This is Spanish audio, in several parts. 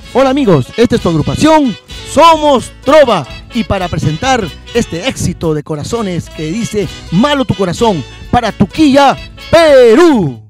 Hola amigos, esta es tu agrupación Somos Trova, y para presentar este éxito de corazones que dice Malo tu corazón, para Tuquilla, Perú.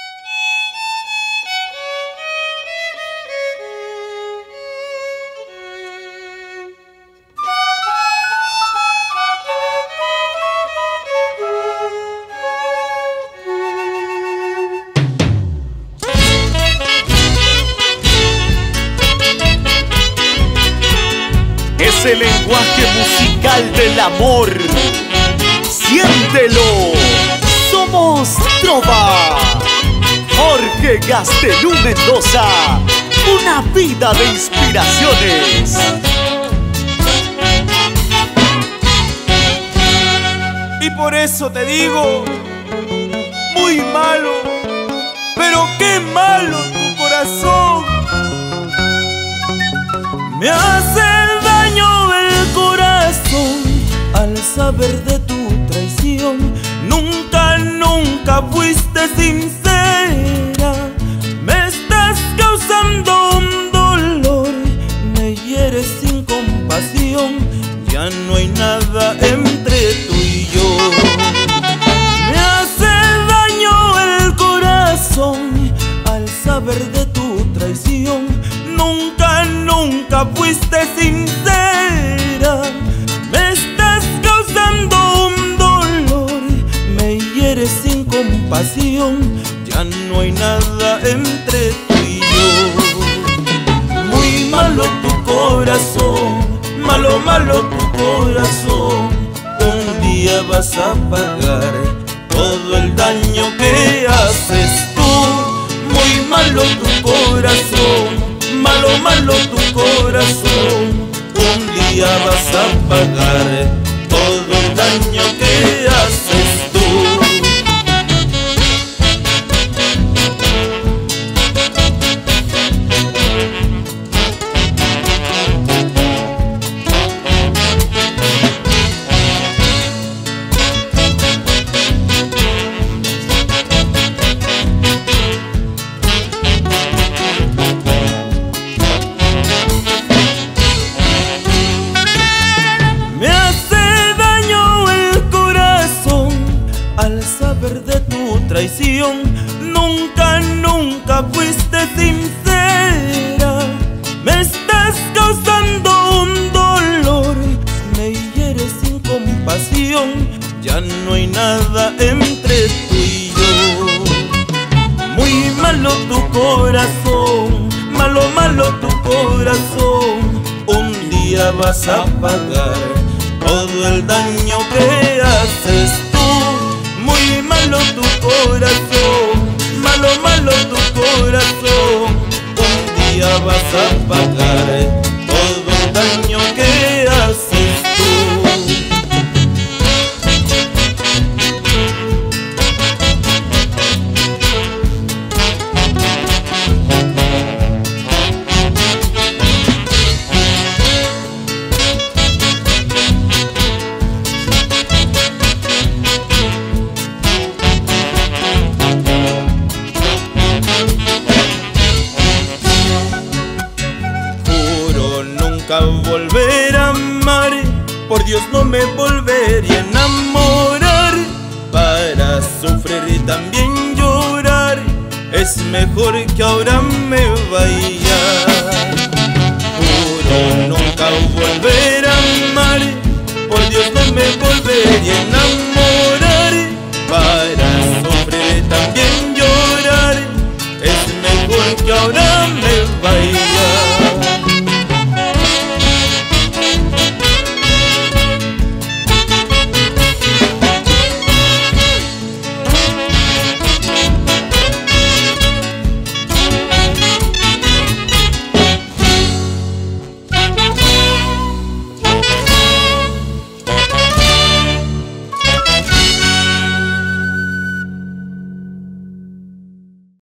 Es el lenguaje musical del amor. Siéntelo. Somos Trova. Jorge Gastelú Mendoza. Una vida de inspiraciones. Y por eso te digo, muy malo, pero qué malo tu corazón. Me hace daño el corazón al saber de tu traición. Nunca, nunca fuiste sincera. Me estás causando un dolor, me hieres sin compasión. Ya no hay nada entre tú y yo. Me hace daño el corazón al saber de tu traición. Nunca, nunca fuiste sincera. Me estás causando un dolor, me hieres sin compasión. Ya no hay nada entre tú y yo. Muy malo tu corazón, malo, malo tu corazón. Un día vas a pagar todo el daño que haces tú. Muy malo tu corazón, malo, malo tu corazón. Un día vas a pagar todo el daño que haces tú. Nunca, nunca fuiste sincera. Me estás causando un dolor, me hieres sin compasión. Ya no hay nada entre tú y yo. Muy malo tu corazón, malo, malo tu corazón. Un día vas a pagar todo el daño que haces tú. Muy malo tu corazón, malo, malo tu corazón. Un día vas a pagar todo el daño que haces tú. Volver a amar, por Dios no me volvería a enamorar. Para sufrir y también llorar, es mejor que ahora me vaya. Juro nunca volver a amar, por Dios no me volvería a enamorar. Para sufrir y también llorar, es mejor que ahora me vaya.